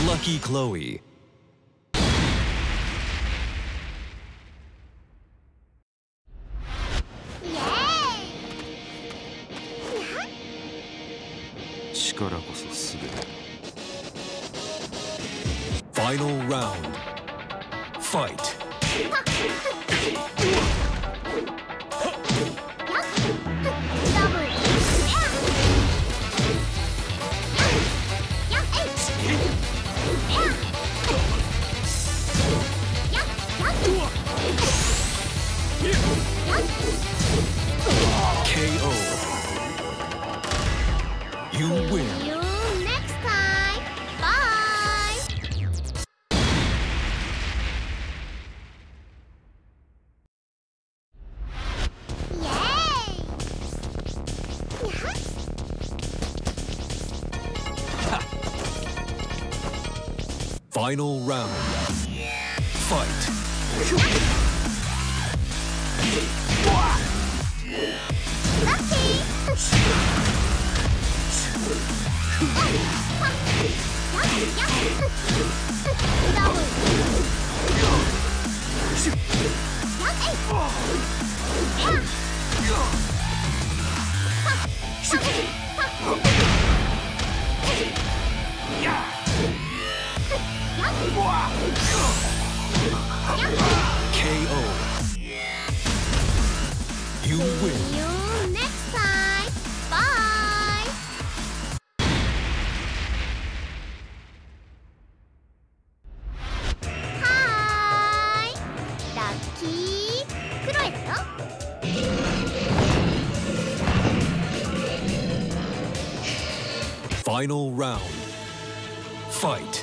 Lucky Chloe. Final round. Fight. KO. You win. See you next time. Bye. Yay! Final round. Fight. KO. You win. See you next time. Bye. Hi. Lucky Chloe だよ。 Final round. Fight.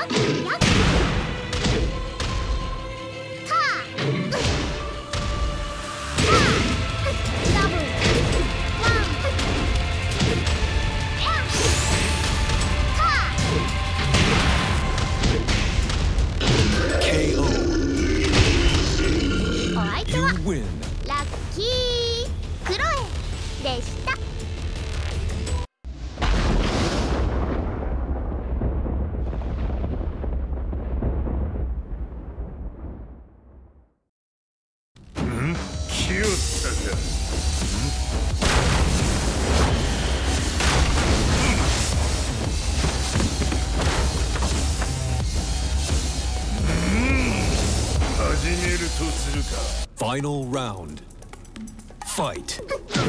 KO. お相手は You win. ラッキークロエでした。 気をつったか。始めるとするか。 Final round. Fight.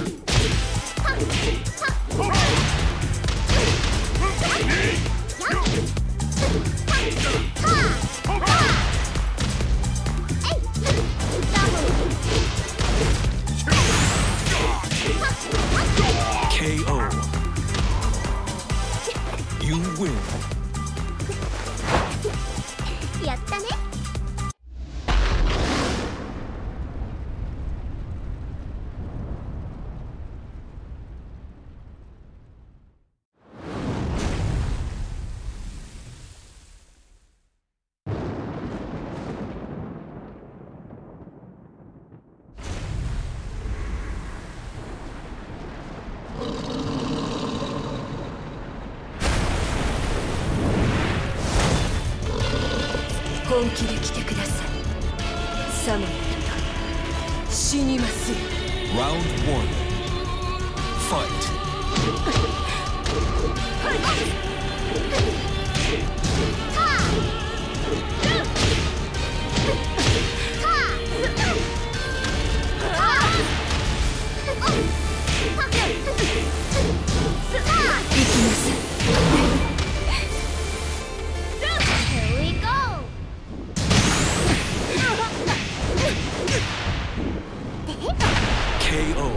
KO. You win. やったね。 本気で来てください。サム死にますよ。 Round 1. Fight. Here we go. KO.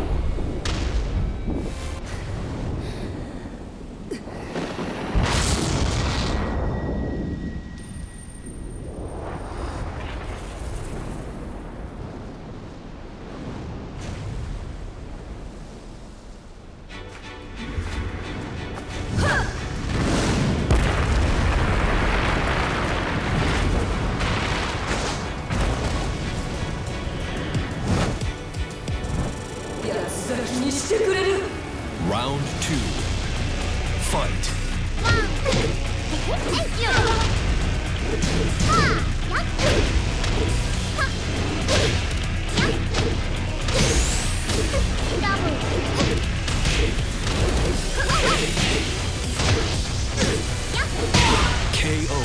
Round 2. Fight. KO.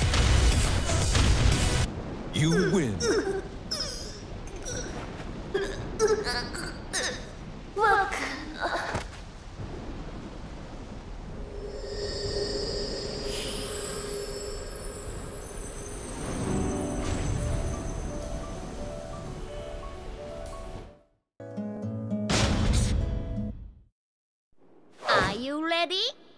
You win. Are you ready?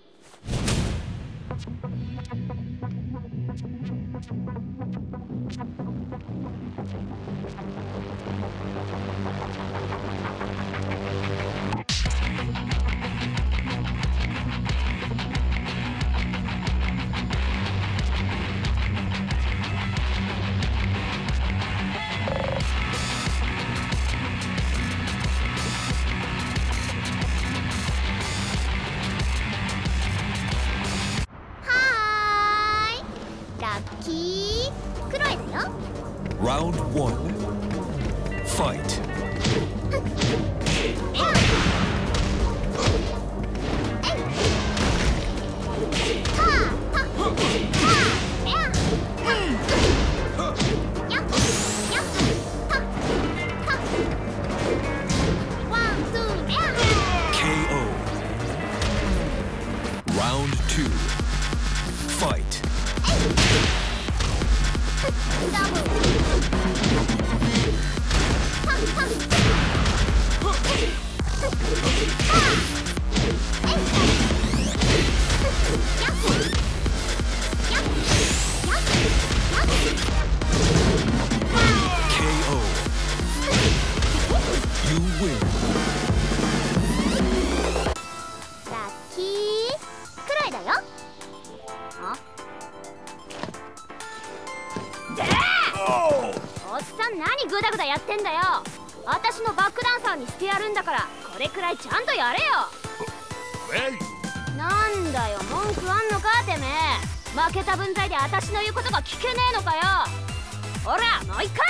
Round 1. Fight. KO. Round 2. Fight. KO. You win. ラッキーくらいだよ。あでおっさん、何グダグダやってんだよ。私のバックダンサーにしてやるんだから、これくらいちゃんとやれよ。なんだよ、文句あんのかてめえ。負けた分際で私の言うことが聞けねえのかよ。ほら、もう一回。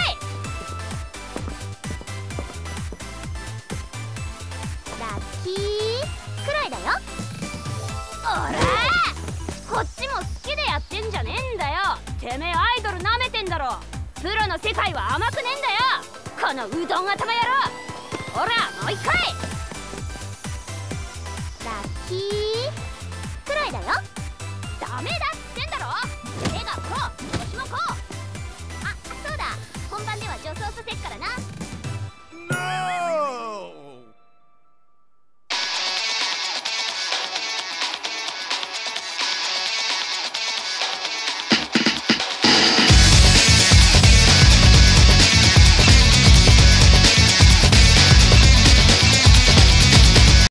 ラッキーくらいだよ。おらこっちも好きでやってんじゃねえんだよ。てめえアイドルなめてんだろ。プロの世界は甘くねえんだよ、このうどん頭野郎。ほら、もう一回。ラッキーくらいだよ。ダメだ